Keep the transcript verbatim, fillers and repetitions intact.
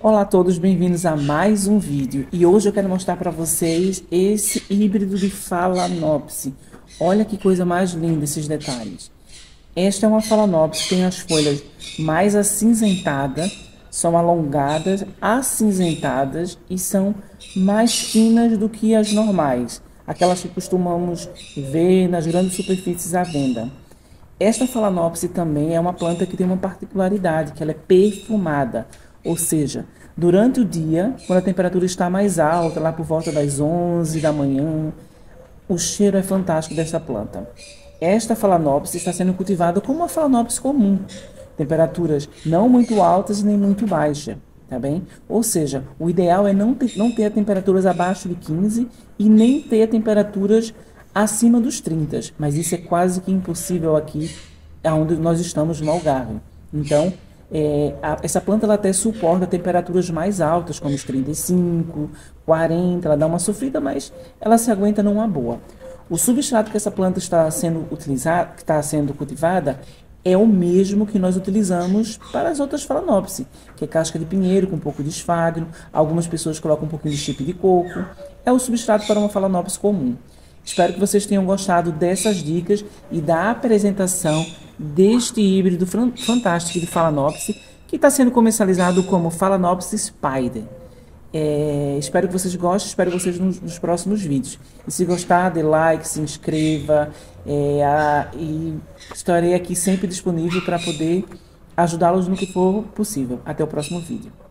Olá a todos, bem-vindos a mais um vídeo e hoje eu quero mostrar para vocês esse híbrido de Phalaenopsis. Olha que coisa mais linda esses detalhes. Esta é uma Phalaenopsis, tem as folhas mais acinzentadas, são alongadas, acinzentadas e são mais finas do que as normais, aquelas que costumamos ver nas grandes superfícies à venda. Esta Phalaenopsis também é uma planta que tem uma particularidade, que ela é perfumada. Ou seja, durante o dia, quando a temperatura está mais alta, lá por volta das onze da manhã, o cheiro é fantástico desta planta. Esta Phalaenopsis está sendo cultivada como uma Phalaenopsis comum, temperaturas não muito altas nem muito baixas, tá bem? Ou seja, o ideal é não ter, não ter temperaturas abaixo de quinze e nem ter temperaturas acima dos trinta, mas isso é quase que impossível aqui onde nós estamos no Algarve. Então, é, a, essa planta ela até suporta temperaturas mais altas, como os trinta e cinco, quarenta, ela dá uma sofrida, mas ela se aguenta numa boa. O substrato que essa planta está sendo utilizada, que está sendo cultivada, é o mesmo que nós utilizamos para as outras Phalaenopsis, que é casca de pinheiro com um pouco de esfagno, algumas pessoas colocam um pouquinho de chip de coco, é o substrato para uma Phalaenopsis comum. Espero que vocês tenham gostado dessas dicas e da apresentação deste híbrido fantástico de Phalaenopsis, que está sendo comercializado como Phalaenopsis Spider. É, espero que vocês gostem, espero vocês nos, nos próximos vídeos. E se gostar, dê like, se inscreva, é, a, e estarei aqui sempre disponível para poder ajudá-los no que for possível. Até o próximo vídeo.